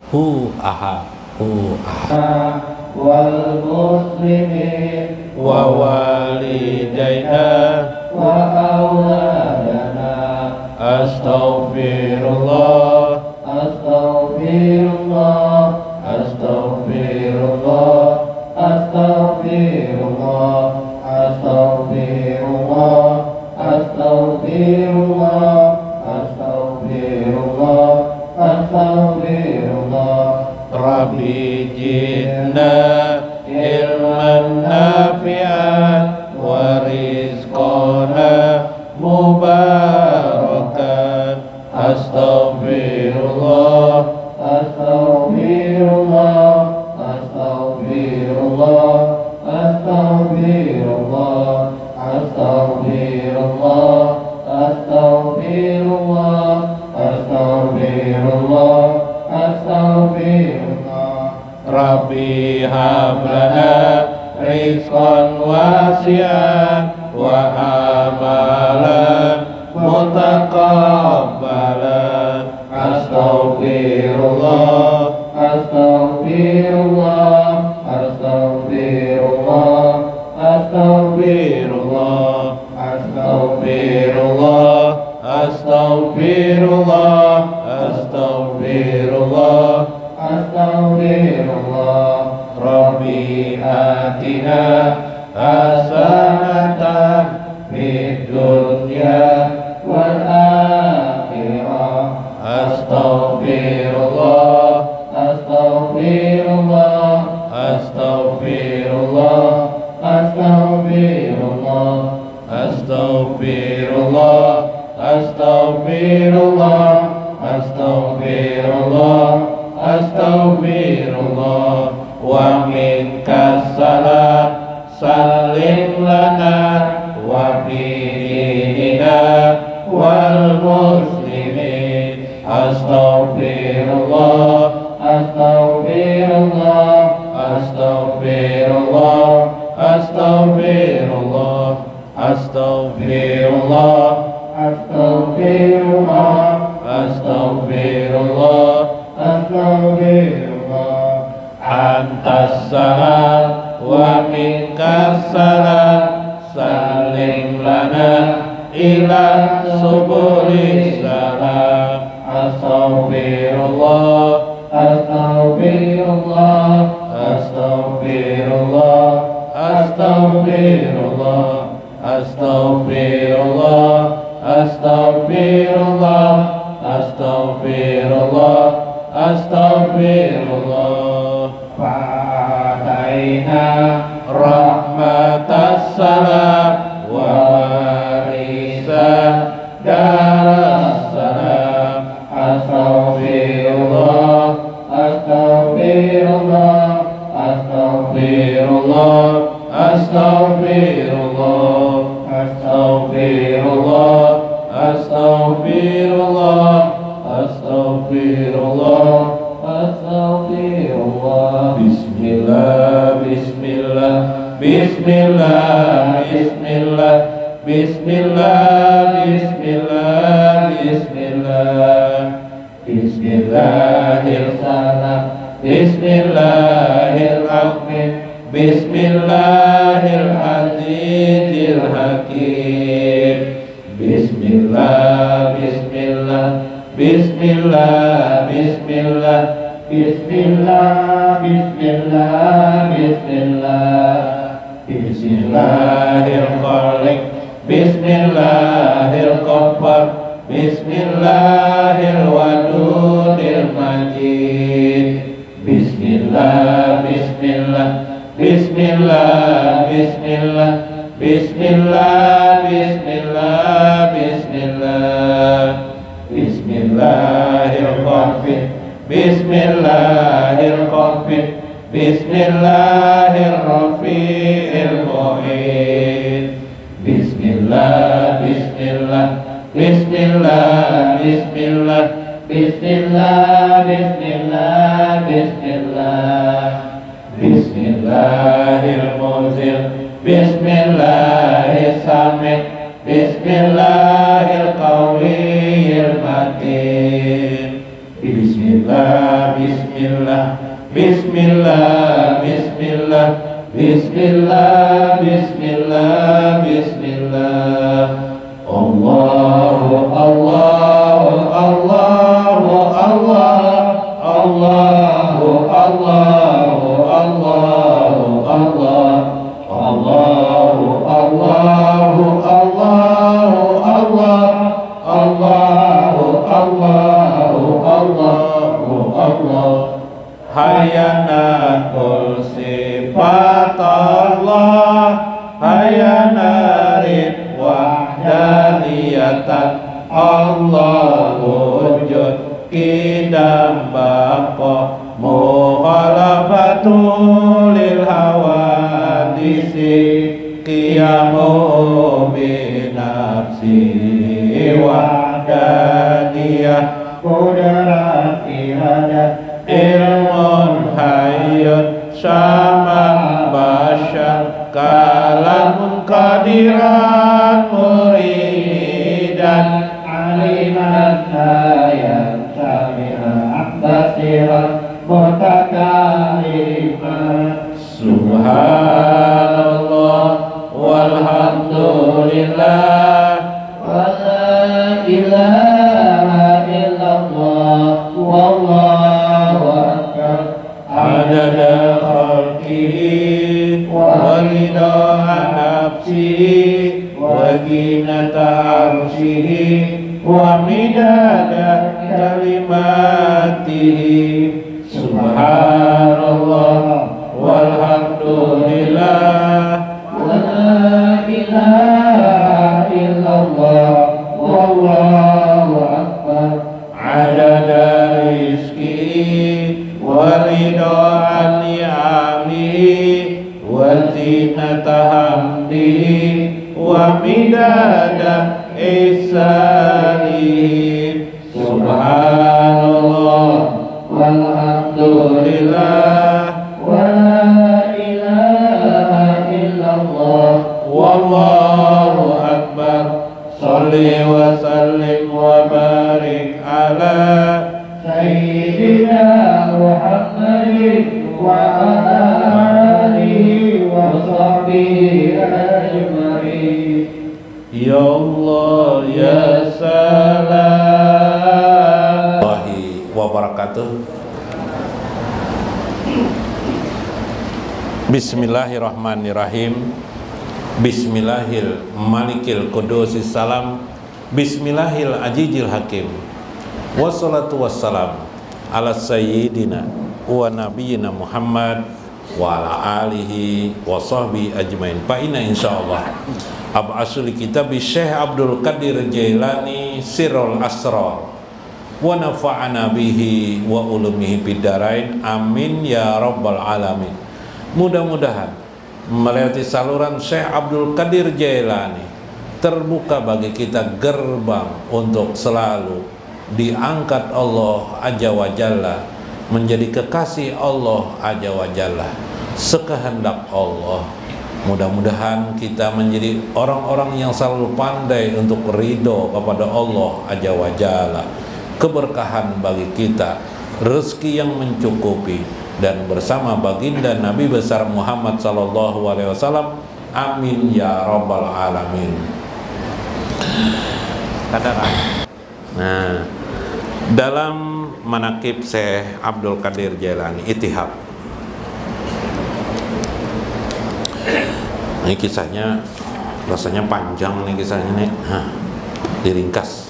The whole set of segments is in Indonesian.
hu aha wal muslimin wa walidaina wa auladana. astaghfirullah Astaghfirullah, astaghfirullah, astaghfirullah, astaghfirullah, astaghfirullah, astaghfirullah, astaghfirullah. Rabbi jinna ilman nafi'an wa rizqana mubarakan. Astaghfirullah Astaghfirullah, astaghfirullah, astaghfirullah, astaghfirullah, astaghfirullah, astaghfirullah, astaghfirullah. Rabbi hablana rizqan wasi'an wa amalan mutaqabbalan. Astaghfirullah Astaghfirullah, astaghfirullah, astaghfirullah, Astaghfirullah Astaghfirullah Astaghfirullah astaghfirullah. Rabbi atina hasanatan fid dunya Wal akhirah. Astaghfirullah Astaghfirullah, Astaghfirullah astaghfirullah, Astaghfirullah Astaghfirullah Astaghfirullah Astaghfirullah wa minkas salam salim lana wa fi dinina wal muslimin. Astaghfirullah astaghfirullah, Astaghfirullah Astaghfirullah Astaghfirullah astaghfirullah, Astaghfirullah astaghfirullah. Antas salam wa minkas salam salim lana ila subulis salam. Astaghfirullah Astaghfirullah, Astaghfirullah Astaghfirullah Astaghfirullah Astaghfirullah Astaghfirullah Astaghfirullah. Fa'ataina Rahmatas salam wa warisan daras salam. Astaghfirullah astaghfirullah, astaghfirullah, Astaghfirullah Astaghfirullah Astaghfirullah Astaghfirullah astaghfirullah. Bismillah Bismillah Bismillah Bismillah Bismillah Bismillah Bismillah Bismillahirrahmanirrahim Bismillahirrahmanirrahim Bismillahirrahmanirrahim Hakim. Bismillah Bismillah Bismillah Bismillah Bismillah, bismillah, bismillah. Bismillahirrahmanirrahim Bismillahirrahmanirrahim Bismillahirwadudil majid. Bismillah Bismillah Bismillah Bismillah Bismillah Bismillah Bismillah Bismillahirrahmanirrahim Bismillahirrahmanirrahim Bismillahirrahmanirrahim. Bismillah Bismillah Bismillah Bismillah Bismillah, bismillah, bismillah. Bismillahirrahmanirrahim Bismillahirrahmanirrahim Bismillahirrahmanirrahim Bismillahirrahmanirrahim Bismillah, Bismillah, Bismillah, Bismillah, Bismillah, Bismillah, Bismillah. Allahu, Allahu, Allahu, Allah, Allahu, Allahu, Allahu, Allah, Allahu, Allahu, Allahu, Allah, Allahu, Allahu, Allahu, Allah. Hayana kul sifat Allah, hayana rid wahdaniyatan Allah wujud kidam baqa mukhalafatul lil hawadisi qiyamu binafsi wahdaniyah qudrat iradah ilmun hayyun sama basyar kalamun qadiran muridan aliman hayat sami'an basiran mutakalimah. Subhanallah walhamdulillah wa la ilaha illallah wallahu akbar. Adada khalqihi wa ridha nafsihi wa zinata arshihi wa midada kalimatihi. Subhanallah walhamdulillah wa la ilaha illallah wallahu akbar. Adada rizki wa ridha ni'amihi wa zinata hamdihi wa midada ihsanihi. Subhanallah walhamdulillah wa la ilaha illallah wallahu akbar. Shalli wa sallim wa barik ala Sayyidina Muhammadin wa ala alihi wa sahbihi ajma'in. Ya Allah ya salam wabarakatuh. Bismillahirrahmanirrahim. Bismillahil malikil qudusis salam. Bismillahil ajijil hakim. Wassalatu wassalam ala sayyidina wa nabiyina Muhammad wa ala alihi wa sahbihi ajmain. Fa inna insyaallah ab'asul kitab Syekh Abdul Qadir Jailani Sirrul Asrar wa nafa'ana bihi wa ulumihi bidarain amin ya rabbal alamin. Mudah-mudahan melewati saluran Syekh Abdul Qadir Jailani terbuka bagi kita gerbang untuk selalu diangkat Allah Azza wa Jalla menjadi kekasih Allah Azza wa Jalla sekehendak Allah. Mudah-mudahan kita menjadi orang-orang yang selalu pandai untuk ridho kepada Allah Azza wa Jalla. Keberkahan bagi kita, rezeki yang mencukupi, dan bersama baginda Nabi besar Muhammad sallallahu alaihi wasallam. Amin ya rabbal alamin. Nah, dalam manaqib Syekh Abdul Qadir Jailani Ittihab, ini kisahnya rasanya panjang nih kisahnya nih. Diringkas.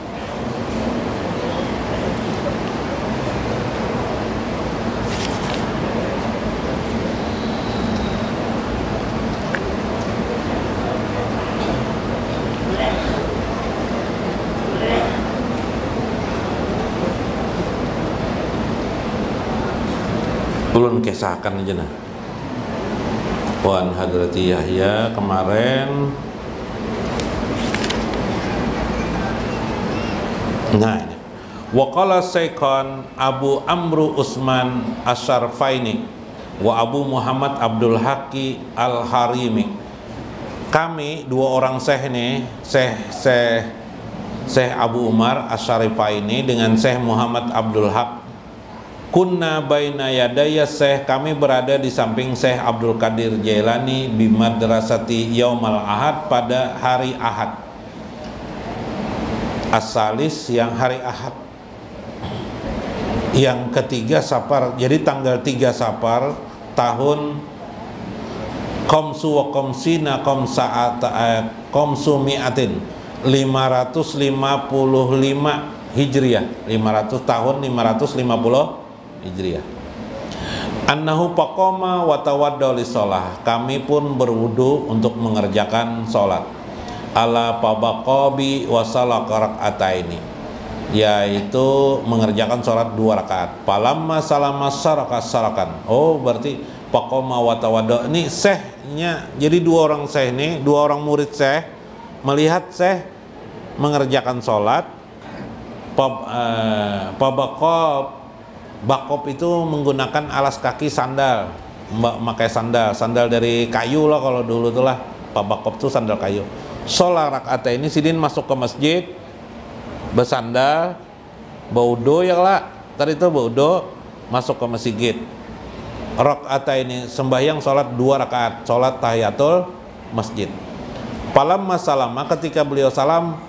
Ulun kisahkan aja nah. Wan Hadrati Yahya kemarin. Nah ini. Waqala Sayyidkan Abu Amru Usman Asyarfaini wa Abu Muhammad Abdul Haqi Al-Harimi. Kami dua orang syekh nih, Syekh Abu Umar Asyarifaini dengan Syekh Muhammad Abdul Haq kunna baina yadaya Syekh, kami berada di samping Syekh Abdul Qadir Jailani bi madrasati yaumal ahad, pada hari Ahad. As-salis yang hari Ahad, yang ketiga Safar. Jadi tanggal 3 Safar tahun Qomsu wa Qomsina Qomsu mi'atin 555 Hijriah, 500 tahun 550 Hijriah. Annahu paqoma wa tawadda lisolah, kami pun berwudu untuk mengerjakan sholat. Ala pabaqabi wa salaqarakaataini, yaitu mengerjakan sholat 2 rakaat. Palamma salama sarakan. Oh, berarti paqoma wa tawadda ini syekhnya. Jadi 2 orang syekh ini, 2 orang murid syekh melihat syekh mengerjakan sholat. Bakop itu menggunakan alas kaki sandal, memakai sandal dari kayu lah kalau dulu tuh lah. Bakop itu sandal kayu. Sholat rakaat ini sidin masuk ke masjid bersandal, baudo ya lah. Tadi itu baudo masuk ke masjid. Rakaat ini sembahyang sholat 2 rakaat, sholat tahiyatul masjid. Palamma salama, ketika beliau salam,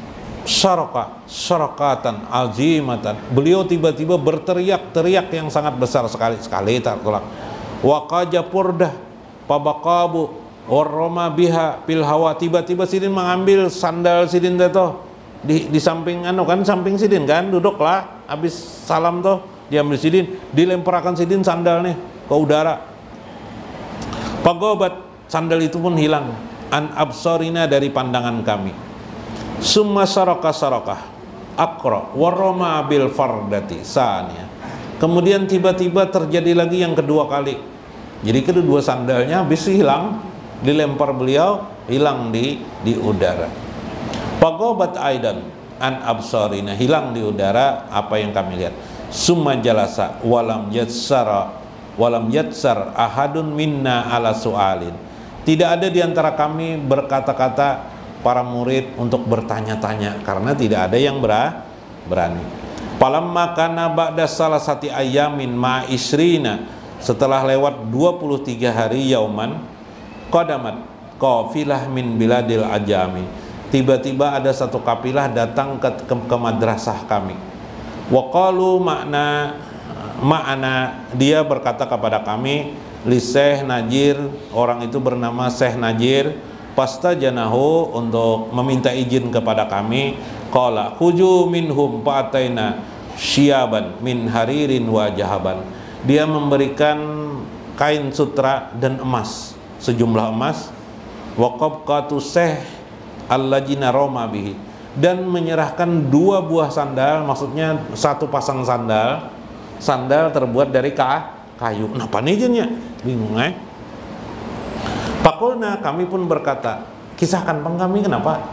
syarakatan azimatan, beliau tiba-tiba berteriak-teriak yang sangat besar sekali tak tolak. Waqaja purdah pabaqabu warroma biha pil hawa, tiba-tiba sidin mengambil sandal sidin itu di samping samping sidin kan, duduklah habis salam tuh diambil sidin, dilemparkan sidin sandal nih ke udara. Pagobat, sandal itu pun hilang, an absorina, dari pandangan kami. Summa sarakah akra waroma bil fardati sania, kemudian tiba-tiba terjadi lagi yang kedua kali. Jadi kedua sandalnya habis hilang, dilempar beliau, hilang di udara. Pagobat aidan an absorina, hilang di udara apa yang kami lihat. Summa jalasa walam yatsar ahadun minna ala su'alin, tidak ada di antara kami berkata-kata para murid untuk bertanya-tanya, karena tidak ada yang berani. Palamma kana ba'da salasati ayamin ma isrina, setelah lewat 23 hari yauman, qadamat qafilah min biladil ajami, tiba-tiba ada satu kapilah datang ke madrasah kami. Wa qalu ma'ana, dia berkata kepada kami, li Syekh Najir, orang itu bernama Syekh Najir, pastajanahu, untuk meminta izin kepada kami. Qala khuju minhum fa'ataina syiaban min haririn wa jahaban, dia memberikan kain sutra dan emas, sejumlah emas. Wa qabqatu Syekh allajina roma bihi, dan menyerahkan 2 buah sandal, maksudnya 1 pasang sandal terbuat dari kayu. Kenapa nih izinnya? Bingung Pakulna, kami pun berkata, kisahkan kami kenapa?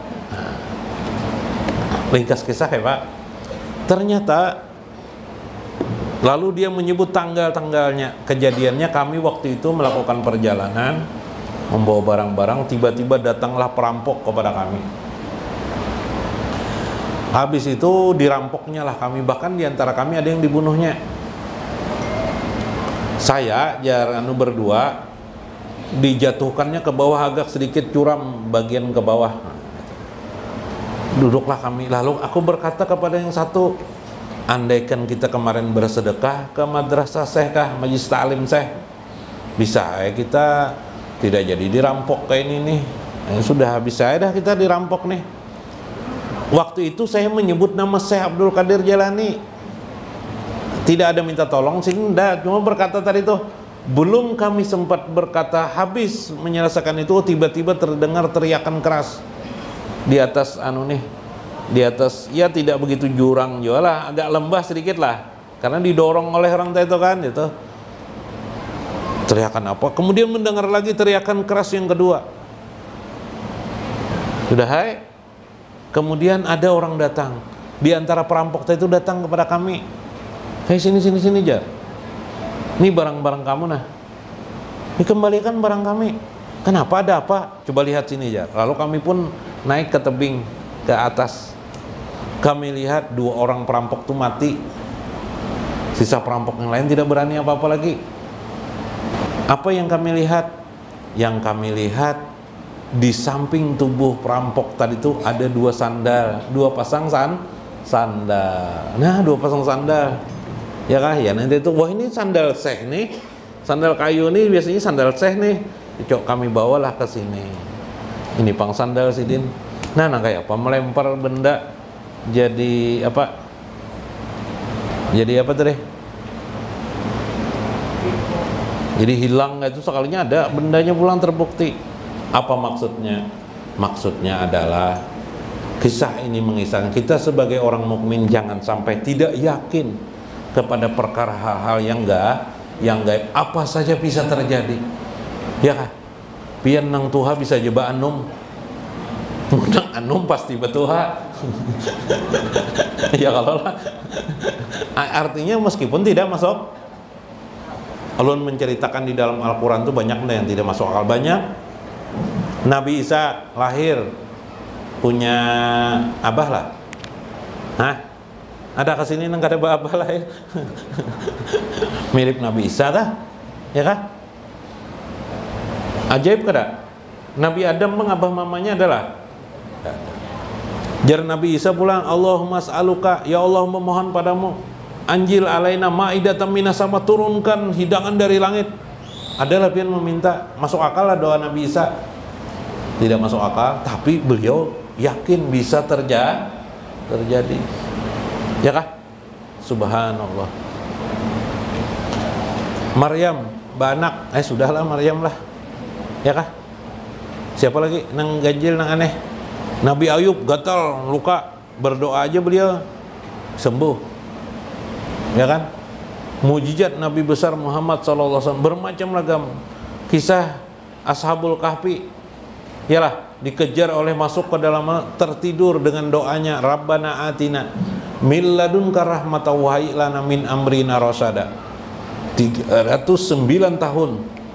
Ringkas kisah ya Pak. Ternyata lalu dia menyebut tanggal-tanggalnya. Kejadiannya kami waktu itu melakukan perjalanan membawa barang-barang, tiba-tiba datanglah perampok kepada kami. Habis itu dirampoknya lah kami, bahkan diantara kami ada yang dibunuhnya. Saya berdua dijatuhkannya ke bawah, agak sedikit curam bagian ke bawah. Duduklah kami, lalu aku berkata kepada yang satu, andaikan kita kemarin bersedekah ke madrasah Syekh kah, majlis ta'lim Syekh, bisa kita tidak jadi dirampok kayak ini nih. Sudah bisa dah kita dirampok nih. Waktu itu saya menyebut nama Syekh Abdul Qadir Jailani, tidak ada minta tolong sih, enggak, cuma berkata tadi tuh. Belum kami sempat berkata habis menyelesaikan itu, tiba-tiba terdengar teriakan keras di atas di atas, ya tidak begitu jurang juga lah, agak lembah sedikit lah, karena didorong oleh orang itu kan, gitu. Teriakan apa? Kemudian mendengar lagi teriakan keras yang kedua. Sudah hai. Kemudian ada orang datang, di antara perampok itu datang kepada kami. Hei, sini aja. Ini barang-barang kamu nah, dikembalikan barang kami. Kenapa, ada apa? Coba lihat sini ya. Lalu kami pun naik ke tebing, ke atas. Kami lihat 2 orang perampok itu mati. Sisa perampok yang lain tidak berani apa-apa lagi. Apa yang kami lihat? Yang kami lihat di samping tubuh perampok tadi itu ada 2 sandal, 2 pasang sandal. Nah, 2 pasang sandal. Ya kah? Ya nanti itu, wah ini sandal Syekh nih. Sandal kayu nih biasanya sandal Syekh nih. Cok, kami bawalah ke sini. Ini pang sandal Sidin. Nah, kayak apa? Melempar benda jadi apa? Jadi apa tadi? Jadi hilang itu sekalinya ada bendanya pulang terbukti. Apa maksudnya? Maksudnya adalah kisah ini mengisahkan kita sebagai orang mukmin jangan sampai tidak yakin kepada perkara hal-hal yang gaib. Apa saja bisa terjadi. Ya kan? Pian nang Tuha bisa jeba anum. Nang anum pasti betuha. Ya kalau lah. Artinya meskipun tidak masuk, Alun menceritakan di dalam Al-Quran itu banyak yang tidak masuk akal. Banyak. Nabi Isa lahir punya abah lah. Hah? Ada kesini nang kada abah lah ya. Mirip Nabi Isa dah, ya kah? Ajaib kada? Nabi Adam mengabah mamanya adalah. Jar Nabi Isa pulang, Allahumma as'aluka, ya Allah memohon padamu, anjil alaina ma'idatan minas sama, turunkan hidangan dari langit. Adalah pian meminta. Masuk akal lah doa Nabi Isa? Tidak masuk akal, tapi beliau yakin bisa terjadi. Ya kah? Subhanallah. Maryam, banak, sudahlah Maryam lah. Ya kah? Siapa lagi nang ganjil nang aneh? Nabi Ayub gatal, luka, berdoa aja beliau sembuh. Ya kan? Mujizat Nabi besar Muhammad SAW bermacam ragam. Kisah Ashabul Kahfi, yalah, dikejar oleh masuk ke dalam, tertidur dengan doanya Rabbana atina min ladunka rahmatan wa hayyi lana min amrina rasyada. 309 tahun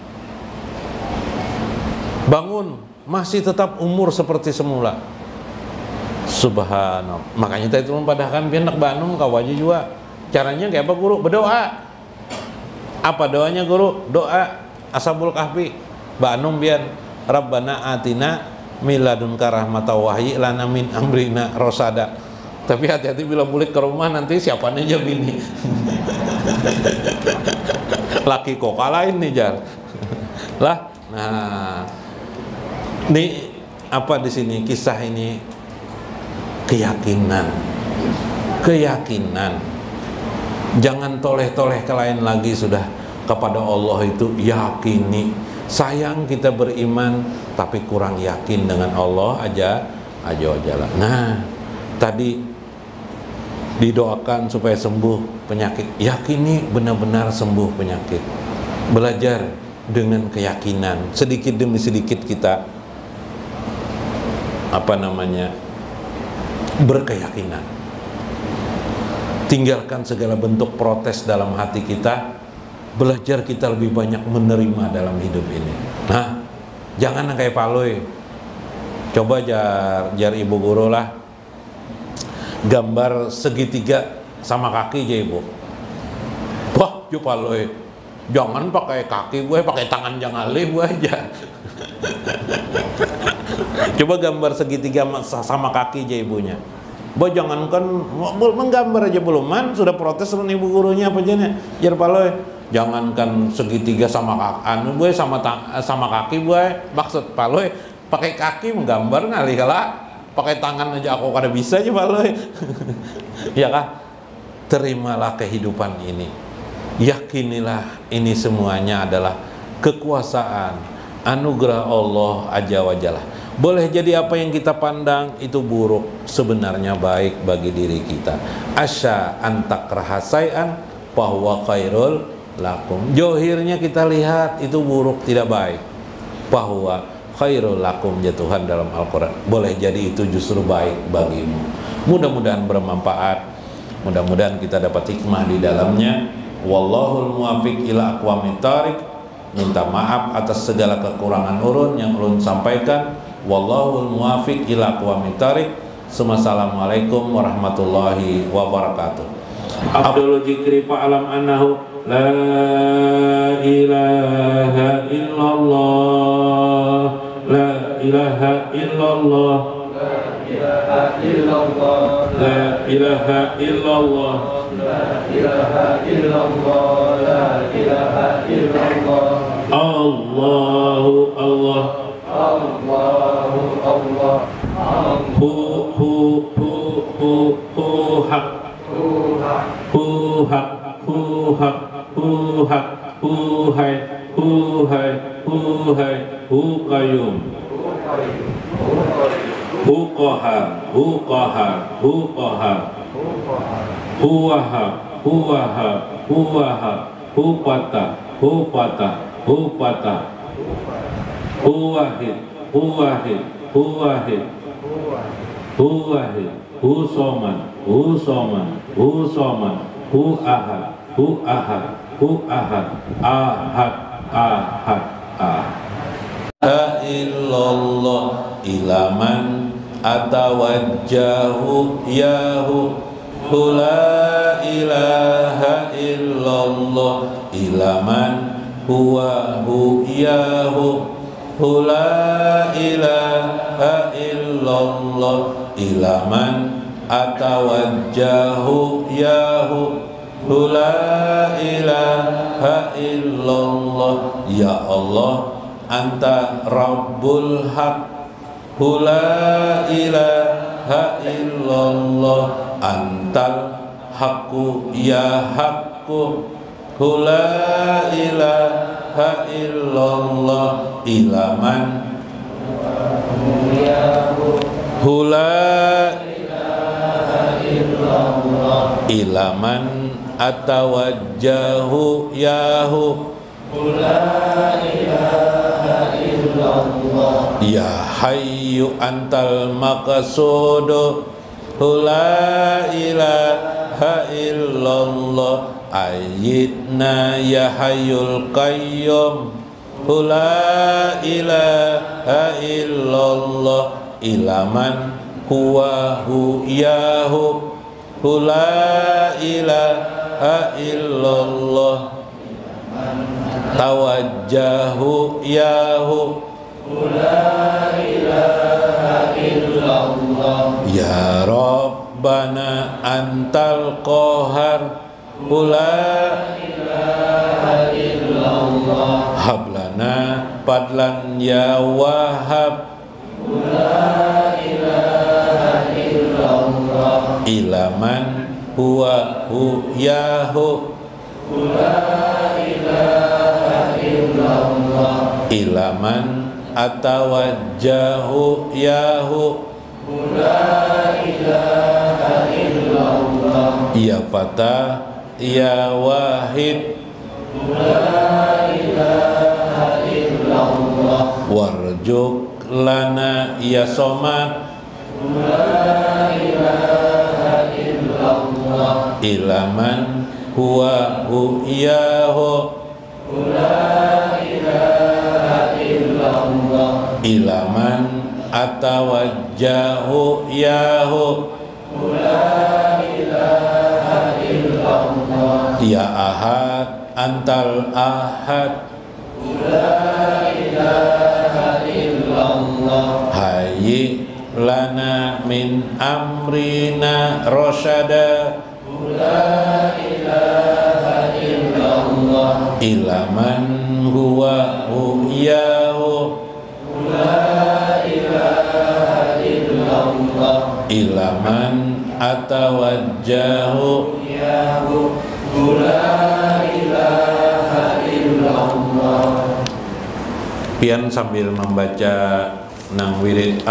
bangun, masih tetap umur seperti semula. Subhanallah. Makanya tadi itu mempadahkan pian nak banum kau aja juga. Caranya kayak apa guru? Berdoa. Apa doanya guru? Doa Ashabul Kahfi. Banum pian Rabbana atina min ladunka rahmatan wa hayyi lana min amrina rasyada. Tapi hati-hati bila balik ke rumah nanti siapa aja bini. Laki kok kalahin nih Jar. Lah, nah. Ini apa di sini kisah ini? Keyakinan. Jangan toleh-toleh ke lain lagi sudah. Kepada Allah itu yakini. Sayang kita beriman tapi kurang yakin dengan Allah aja lah. Nah, tadi didoakan supaya sembuh penyakit. Yakini benar-benar sembuh penyakit. Belajar dengan keyakinan. Sedikit demi sedikit kita berkeyakinan. Tinggalkan segala bentuk protes dalam hati kita. Belajar kita lebih banyak menerima dalam hidup ini. Nah, jangan kayak paloi. Coba jar ibu guru lah gambar segitiga sama kaki aja ibu. Wah, coba paloi. Jangan pakai kaki gue, pakai tangan jangan gue aja. Coba gambar segitiga sama kaki aja ibunya. Boh jangankan menggambar aja belum man sudah protes sama ibu gurunya apa aja nih. Jar paloi. Jangankan segitiga sama kaki, gue sama kaki gue. Maksud paloi pakai kaki menggambar ngalih kalah. Pakai tangan aja aku kada bisa aja paloi. Ya kah? Terimalah kehidupan ini. Yakinilah ini semuanya adalah kekuasaan, anugerah Allah Azza wa Jalla. Boleh jadi apa yang kita pandang itu buruk, sebenarnya baik bagi diri kita. Asya antak rahasaian bahwa khairul lakum. Johirnya kita lihat itu buruk, tidak baik. Bahwa khairul lakum ya Tuhan dalam Al-Quran. Boleh jadi itu justru baik bagimu. Mudah-mudahan bermanfaat. Mudah-mudahan kita dapat hikmah di dalamnya. Wallahul muwafiq ila aqwamit thariq. Minta maaf atas segala kekurangan urun yang ulun sampaikan. Wallahul muwafiq ila aqwamit thariq. Assalamualaikum warahmatullahi wabarakatuh. Abdul Jikri fa'alam annahu la ilaha illallah, la ilaha illallah, la ilaha illallah, la ilaha illallah, la ilaha illallah, la ilaha illallah. Allahu Allah, Allahu Allah, hu hak, hu hak, hu hak, hu hak, hu hai, hu hai, hu hai, hu qayyum, hu qahar, hu qahar, hu qahar, hu wahab, hu wahab, hu wahab, hu patah, hu patah, hu patah, hu wahid, hu wahid, hu wahid, hu wahid, hu soman, hu soman, hu soman, hu ahad, hu ahad, hu ahad, ahad, ahad, ahad. La illallah ilaman atawajjahu yahu, la ilaha illallah ilaman huwa hu yahu, la ilaha illallah ilaman atawajjahu yahu, la ilaha illallah ya Allah anta rabbul haq, la ilaha illallah antal haqqu ya haqqu, la ilaha illallah ilaman la ilaha illallah ilaman atawajjahu yahu, la ilaha illallah ya hayyu antal maqsudu, la ilaha illallah ayyidna ya hayyul qayyum, la ilaha illallah ilaman huwa hu yahu, la ilaha illallah tawajjahu yahu, la ilaha illallah ya Rabbana antal qahar, la ilaha illallah hablana padlan ya wahab, la ilaha illallah ilaman huwa hu yahu, la ilaha illallah ilaman atawajjahu yahu, la ilaha illallah ya fata ya wahid, la ilaha illallah warjuk lana ya somad, la ilaha illallah ilaman huwa hu yahu, la ilaha illallah ilaman atawajjahu yahu, la ilaha illallah ya ahad antal ahad, la ilaha illallah hayyi lana min amrina rasyada, la ilaha illallah ilaman huwa hu yahu, la ilaha illallah ilaman atawajjahu yahu, la ilaha illallah. Pian sambil membaca nang wirid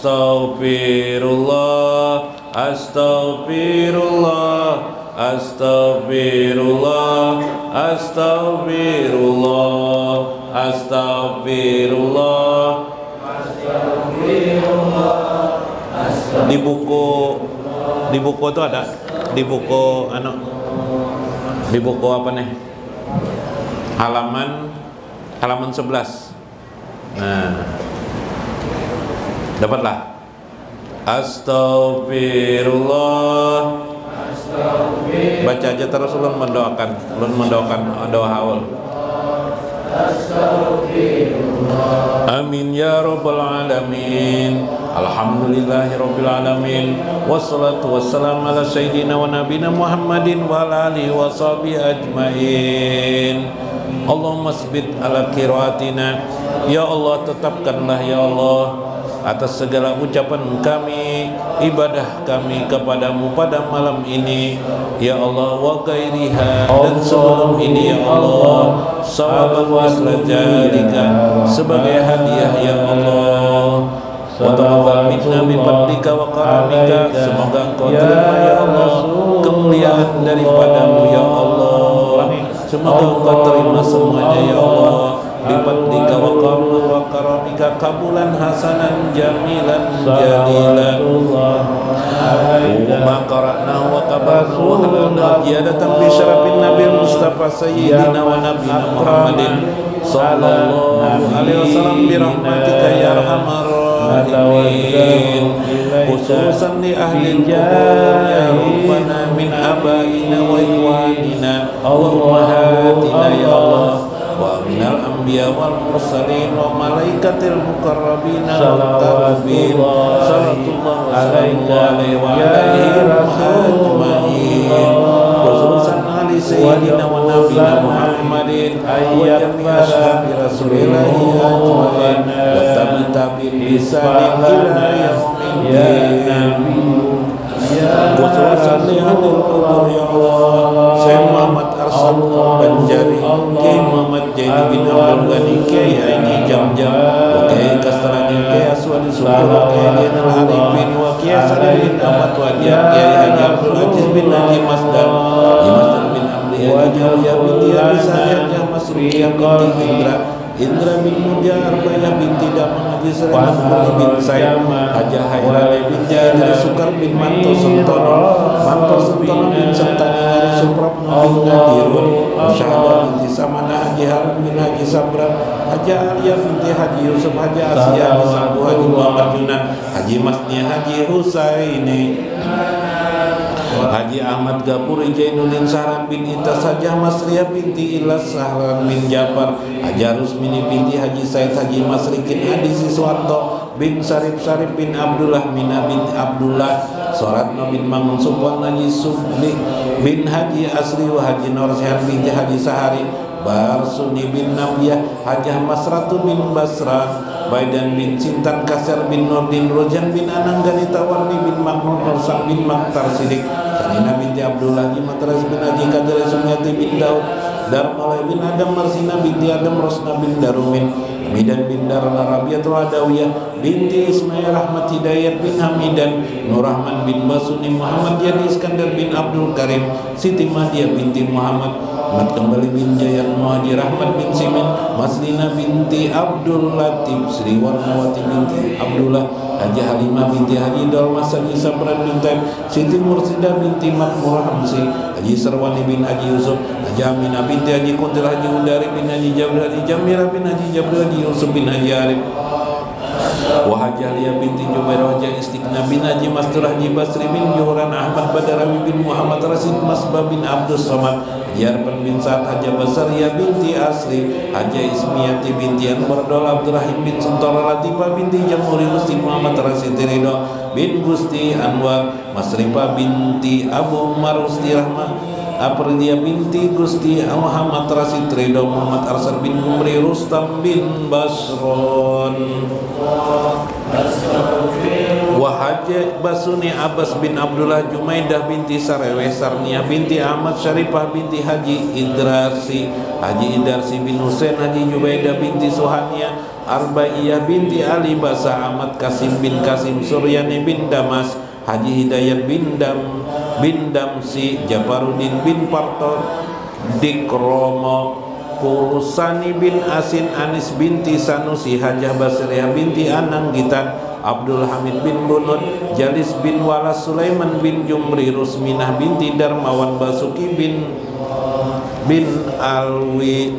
astaghfirullah, astaghfirullah, astaghfirullah, astaghfirullah, astaghfirullah, astaghfirullah. Di buku itu ada, di buku di buku apa nih? Halaman 11. Nah, dapatlah. Astaghfirullah, Baca aja terus ulun mendoakan doa haul. Amin ya rabbal alamin. Alhamdulillahi rabbil alamin. Wassalatu wassalamu ala sayyidina wa nabina Muhammadin wa ala alihi wa sahbihi ajmain. Allahumma sabit ala qiraatina. Ya Allah, tetapkanlah ya Allah atas segala ucapan kami, ibadah kami kepadamu pada malam ini ya Allah, wa ghairiha, dan sebelum ini ya Allah, sawaban mislajalika, sebagai hadiah ya Allah. Wa taqabbal minna bi fadlika wa karamika, semoga engkau terima ya Allah kemuliaan daripadamu ya Allah, semoga engkau terima semuanya ya Allah. Bifadlika wa karamika kabulan hasanan jamilan jalilan. Ma qara'nahu wa qabalnahu wa halalna ziyadatan bi syarafin nabil mustafa sayyidina wa nabiyina Muhammadin sallallahu alaihi wasallam bi rahmatika ya arhamar rahimin. Khususan li ahli al-qubur ya rabbana min abaina wa ikhwanina wa ummahatina ya Allah, wa minal anbiya wal mursalin wa malaikatil muqarrabin wal tarubin. Sallallahu alaihi wa alihi ajmain. Khususan ali sayyidina wa nabiyina Muhammadin wa jami' ashabi rasulillahi ajmain wa tabi bisanin ila yaumiddin. Khususan li ahli al-qubur ya Allah, Syekh Muhammad Arsad Banjari, Kiai Muhammad Jaini bin Abdul Ghani, Kiai Aini Jamjam, Kiai Kastrani, Kiai Aswadi Syukur, Kiai Zainal Arifin, wa Kiai Salim bin Ahmad Wajah, Kiai Haji Abdul Aziz bin Haji Masdar, Haji Masdar bin Amri, Haji Jauhya binti Abi Sayyid, Haji Masrukiyah binti Indra bin Mujar, Bayah binti Damang, Haji Sulaiman bin Said, Haji Hairale bin Jadri Sukar bin Manto Sentono bin Sentani, Hari Suprapno bin Nadirun, Musyahadah binti Samana, Haji Harun bin Haji Sabran, Haji Alia binti Haji Yusuf, Haji Asia bin Sambu, Haji Muhammad Yunan, Haji Masnia, Haji Husaini, Haji Ahmad Gapuri, Jainuddin Sahran bin Itas, Haji Masriya binti Ilas Sahran bin Jafar, Haji Rusmini binti Haji Said, Haji Masrikin Adi Siswanto bin Sarif bin Abdullah, Mina bin Abdullah, Soratno bin Mangun Supon, Haji Subli bin Haji Asri, Haji Norsihan binti Haji Sahari, Barsuni bin Nabiyah, Haji Masratu bin Basra, Baidan bin Sintan, Kasar bin Nurdin, Rojan bin Anang, Ganita Warni bin Makmur, Nursang bin Maktar Sidik, Sanina binti Abdullah, Haji Matras bin Haji Kadir, Sumiati bin Daud, Darmalai bin Adam, Marsina binti Adam, Rosna bin Darumin, Hamidan bin Darul Arabiyatul Adawiyah binti Ismail, Rahmat Hidayat bin Hamidan, Nurrahman bin Basuni, Muhammad Yani Iskandar bin Abdul Karim, Siti Mahdia binti Muhammad, Ahmad Kembali bin Jayat, Muhaji Rahmat bin Simin, Maslina binti Abdul Latif, Sri Warnawati binti Abdullah, Haji Halimah binti Haji Dolmas, Haji Sabran bin Taib, Siti Mursidah binti Makmur Hamsi, Haji Sarwani bin Haji Yusuf, Haji Aminah binti Haji Kuntil, Haji Udari bin Haji Jabril, Haji Jamira bin Haji Jabril, Haji Yusuf bin Haji Arif, Haji Aliyah binti Jubair, Haji Istiqna bin Haji Mastur, Haji Basri bin Juhran, Ahmad Badarawi bin Muhammad Rasid, Masbah bin Abdus Somad, Haji Arpan bin Sa'ad, Haji Basariyah binti Asri, Haji Ismiyati binti Anwar Dol, Abdurrahim bin Suntara, Latifah binti Jamhuri, Gusti Muhammad Rasid Ridho bin Gusti Anwar, Masrifah binti Abu Umar, Gusti Rahmah Aprilia binti Gusti Muhammad Rasid Ridho, Muhammad Arsad bin Umri, Rustam bin Basron, Haji Basuni Abbas bin Abdullah, Jumaidah binti Sarewe, Sarniah binti Ahmad, Syarifah binti Haji Idrasi, Haji Idarsi bin Husain, Haji Jubaidah binti Suhania, Arbaiyah binti Ali Basa, Ahmad Kasim bin Kasim, Suryani bin Damas, Haji Hidayat bin Damsi, Japaruddin bin Parto, Dikromo, Kurusani bin Asin, Anis binti Sanusi, Hajah Basriah binti Ananggitan, Abdul Hamid bin Bunut, Jalis bin Walas, Sulaiman bin Jumri, Rusminah binti Darmawan, Basuki bin Alwi,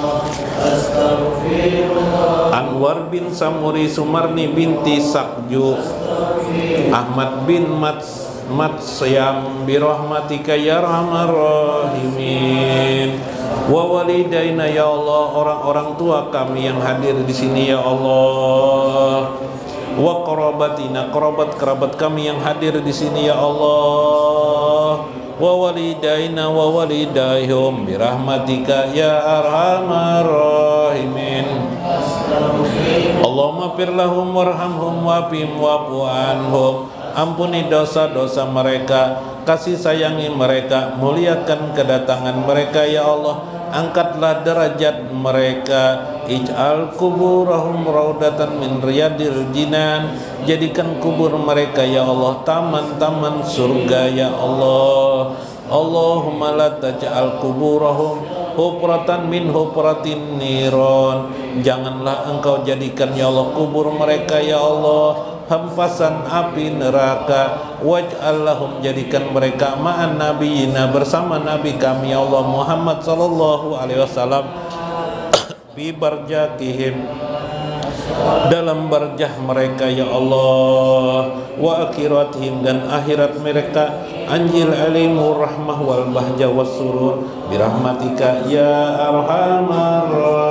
Anwar bin Samuri, Sumarni binti Sakju, Ahmad bin matsiyam birahmatika ya arhamar rahimin. Wa walidaina ya Allah, orang-orang tua kami yang hadir di sini ya Allah. Wa qarabatina, kerabat kami yang hadir di sini ya Allah. Wa walidaina wa walidaihum birahmatika ya arhamar rahimin. Allahumma fir lahum warhamhum wa'fihim wa'fu anhum. Ampuni dosa-dosa mereka, kasih sayangi mereka, muliakan kedatangan mereka ya Allah. Angkatlah derajat mereka. Ij'al kuburahum raudatan min riyadil jinan. Jadikan kubur mereka ya Allah taman-taman surga ya Allah. Allahumma la taj'al kuburahum hufratan min hufratin niron. Janganlah engkau jadikan ya Allah kubur mereka ya Allah hempasan api neraka. Waj'al lahum, jadikan mereka ma'an nabiyina, bersama nabi kami ya Allah Muhammad sallallahu alaihi wasallam bi barjakihim, dalam barjah mereka ya Allah, wa akhiratihim, dan akhirat mereka. Anjil alimur rahmah wal bahja was surur birahmatika ya arhamar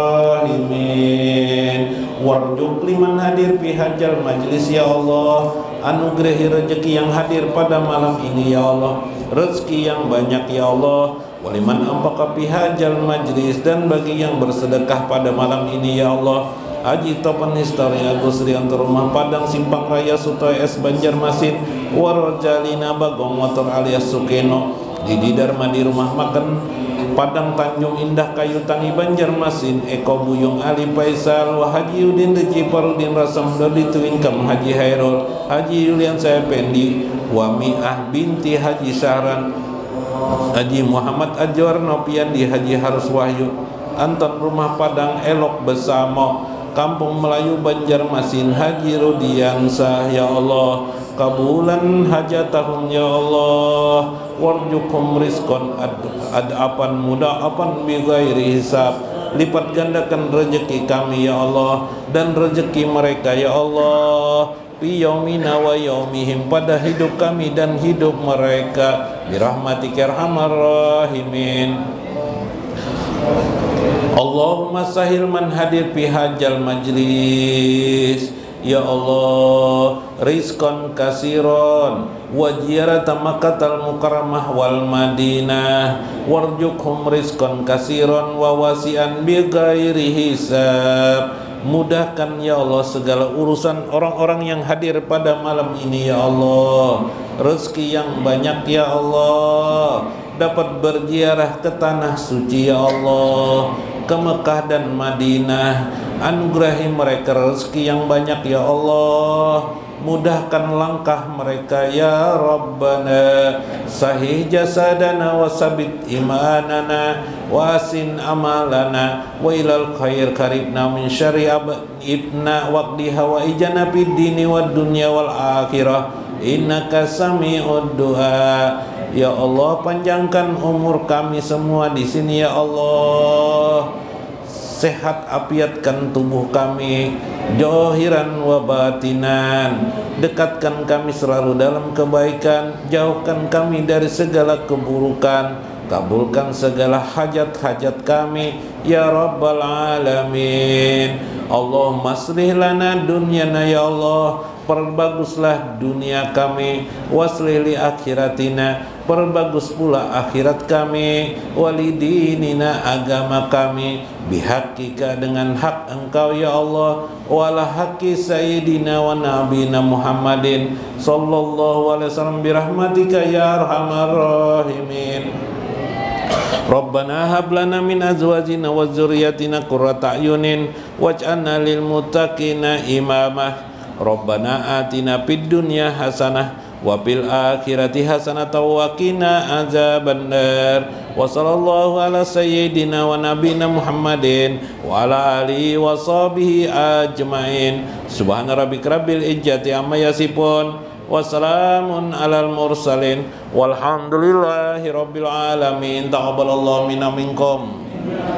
rahimin. Warjuk liman hadir fi hajjal majlis ya Allah, anugerahi rezeki yang hadir pada malam ini ya Allah, rezeki yang banyak ya Allah. Waliman ampaka fi hajjal majlis, dan bagi yang bersedekah pada malam ini ya Allah. Haji Topan Histori Agus Rianto Rumah Padang Simpang Raya Sutoy S Banjarmasin, Warjalina Bagong Motor alias Sukeno, Didi Dharma di Rumah Makan Padang Tanjung Indah Kayu Tangi Banjarmasin, Eko Buyung Ali Faisal, Haji Udin Reci Parudin Rasam Dodi Tuingkam, Haji Hairul, Haji Yulian Saependi, Wamiah binti Haji Syahran, Haji Muhammad Ajwar Nopiandi, Haji Harus Wahyu, Anton Rumah Padang Elok Besamo, Kampung Melayu Banjarmasin, Haji Rudiansah ya Allah. Kabulan hajatahum ya Allah. Warjukum rizqan adapan muda'apan bi ghairi hisab. Lipat gandakan rezeki kami ya Allah dan rezeki mereka ya Allah. Fi yaumina wa yaumihim, pada hidup kami dan hidup mereka. Birahmatika arhamar rahimin. Allahumma sahil man hadir fi hajjal majlis ya Allah, rizqan kasiron wa ziyarata Makkatal Mukarramah wal Madinah, warjukhum rizqan kasiron wa wasi'an bi ghairi hisab. Mudahkan ya Allah segala urusan orang-orang yang hadir pada malam ini ya Allah, rezeki yang banyak ya Allah, dapat berziarah ke tanah suci ya Allah, ke Mekah dan Madinah. Anugerahi mereka rezeki yang banyak ya Allah, mudahkan langkah mereka ya Rabbana. Sahih jasadana wa sabit imanana wa asin amalana wa ilal khair karibna min syari ibna waqdiha wa ijana fid dini wad dunya wal akhirah innaka sami'ud du'a. Ya Allah, panjangkan umur kami semua di sini ya Allah. Sehat afiatkan tubuh kami, zahiran wa batinan. Dekatkan kami selalu dalam kebaikan, jauhkan kami dari segala keburukan. Kabulkan segala hajat-hajat kami ya Rabbal Alamin. Allahumma aslih lana dunyana ya Allah, perbaguslah dunia kami, waslih li akhiratina, perbagus pula akhirat kami, walidinina, agama kami, bihaqika, dengan hak engkau ya Allah, wala haqqi sayyidina wa nabina Muhammadin sallallahu alaihi wasallam birahmatika ya arhamar rahimin. Rabbana hab lana min azwajina wa dzurriyyatina qurrata a'yunin waj'alna lil muttaqina imamah. Rabbana atina fid dunya hasanah wa fil akhirati hasanatan wa qina azabannar. Wa sallallahu ala sayyidina wa nabiyina Muhammadin wa ala alihi wa sahbihi ajmain. Subhana rabbika rabbil izzati amma yasifun wa salamun alal mursalin walhamdulillahi rabbil alamin. Taqabbalallahu minna minkum.